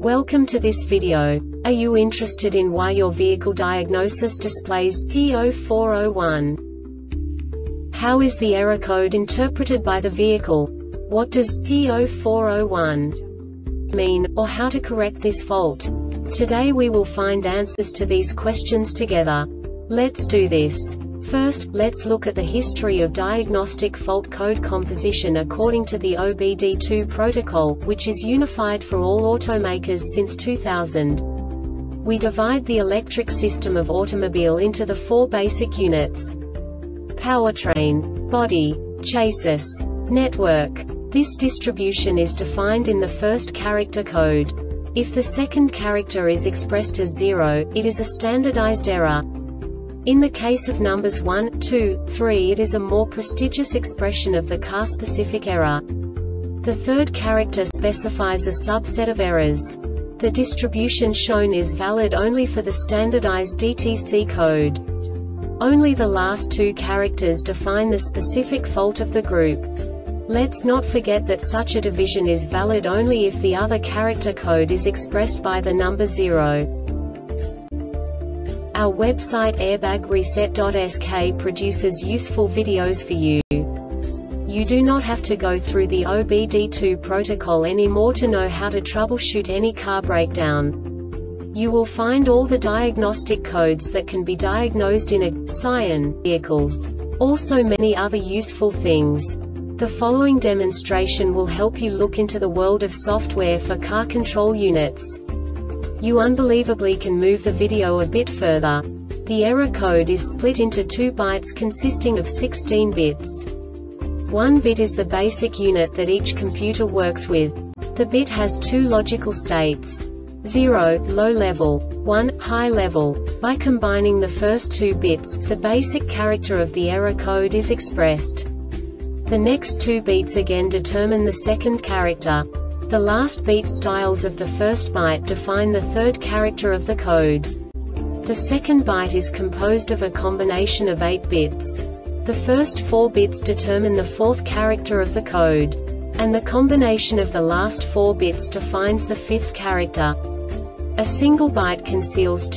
Welcome to this video. Are you interested in why your vehicle diagnosis displays P0401? How is the error code interpreted by the vehicle? What does P0401 mean, or how to correct this fault? Today we will find answers to these questions together. Let's do this. First, let's look at the history of diagnostic fault code composition according to the OBD2 protocol, which is unified for all automakers since 2000. We divide the electric system of automobile into the four basic units: powertrain, body, chassis, network. This distribution is defined in the first character code. If the second character is expressed as 0, it is a standardized error. In the case of numbers 1, 2, 3, it is a more prestigious expression of the car-specific error. The third character specifies a subset of errors. The distribution shown is valid only for the standardized DTC code. Only the last two characters define the specific fault of the group. Let's not forget that such a division is valid only if the other character code is expressed by the number 0. Our website airbagreset.sk produces useful videos for you. You do not have to go through the OBD2 protocol anymore to know how to troubleshoot any car breakdown. You will find all the diagnostic codes that can be diagnosed in a Scion vehicles. Also many other useful things. The following demonstration will help you look into the world of software for car control units. You unbelievably can move the video a bit further. The error code is split into 2 bytes consisting of 16 bits. 1 bit is the basic unit that each computer works with. The bit has 2 logical states: 0, low level, 1, high level. By combining the first 2 bits, the basic character of the error code is expressed. The next 2 beats again determine the second character. The last beat styles of the first byte define the third character of the code. The second byte is composed of a combination of 8 bits. The first 4 bits determine the fourth character of the code. And the combination of the last 4 bits defines the fifth character. A single byte conceals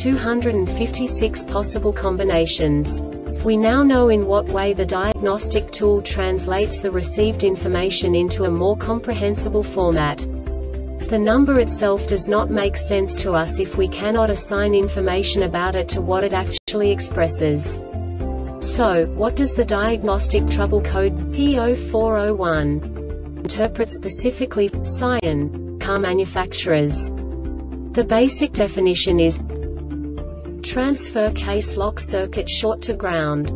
256 possible combinations. We now know in what way the diagnostic tool translates the received information into a more comprehensible format. The number itself does not make sense to us if we cannot assign information about it to what it actually expresses. So, what does the diagnostic trouble code P0401 interpret specifically for Scion car manufacturers? The basic definition is transfer case lock circuit short to ground.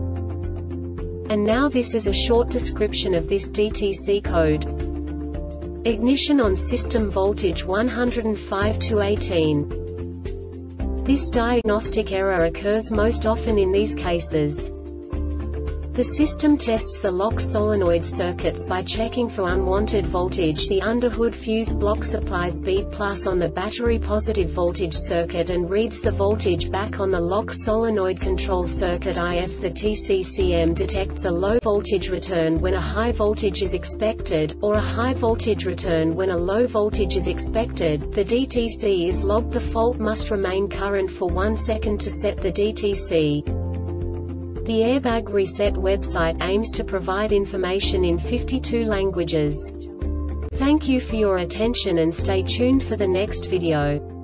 And now this is a short description of this DTC code. Ignition on system voltage 105 to 18. This diagnostic error occurs most often in these cases. The system tests the lock solenoid circuits by checking for unwanted voltage. The underhood fuse block supplies B+ on the battery positive voltage circuit and reads the voltage back on the lock solenoid control circuit IF. The TCCM detects a low voltage return when a high voltage is expected, or a high voltage return when a low voltage is expected. The DTC is logged. The fault must remain current for 1 second to set the DTC. The Airbag Reset website aims to provide information in 52 languages. Thank you for your attention and stay tuned for the next video.